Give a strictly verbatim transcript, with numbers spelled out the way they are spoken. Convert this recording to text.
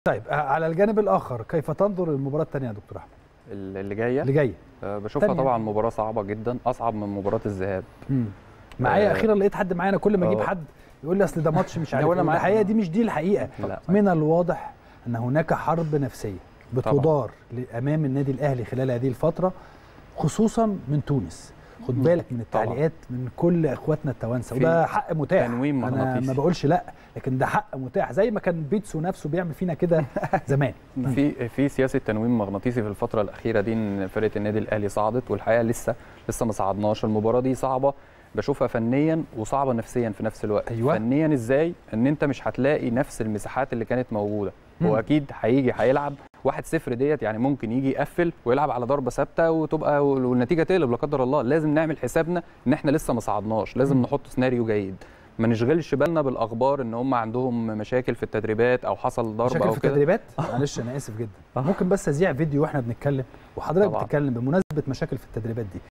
طيب على الجانب الاخر كيف تنظر للمباراه الثانيه يا دكتور احمد اللي جايه اللي جايه أه بشوفها طبعا مباراه صعبه جدا، اصعب من مباراه الذهاب. معايا أه اخيرا لقيت حد معايا، انا كل ما اجيب حد يقول لي اصل ده ماتش مش عارف ايه. الحقيقه دي مش دي الحقيقه. من الواضح ان هناك حرب نفسيه بتدار امام النادي الاهلي خلال هذه الفتره، خصوصا من تونس. خد بالك من التعليقات من كل اخواتنا التوانسه، وده حق متاح. تنويم انا ما بقولش لا، لكن ده حق متاح زي ما كان بيتسو نفسه بيعمل فينا كده زمان. في في سياسه تنويم مغناطيسي في الفتره الاخيره دي، ان فرقه النادي الاهلي صعدت والحقيقه لسه لسه ما صعدناش. المباراه دي صعبه بشوفها فنيا وصعبه نفسيا في نفس الوقت. أيوة. فنيا ازاي؟ ان انت مش هتلاقي نفس المساحات اللي كانت موجوده. هو اكيد هيجي هيلعب واحد صفر ديت، يعني ممكن يجي يقفل ويلعب على ضربه ثابته وتبقى والنتيجه تقلب لا قدر الله. لازم نعمل حسابنا ان احنا لسه ما صعدناش، لازم مم. نحط سيناريو جيد، ما نشغلش بالنا بالاخبار ان هم عندهم مشاكل في التدريبات او حصل ضربه مشاكل او في كده. التدريبات؟ معلش انا اسف جدا، ممكن بس ازيع فيديو واحنا بنتكلم وحضرتك بتتكلم بمناسبه مشاكل في التدريبات دي.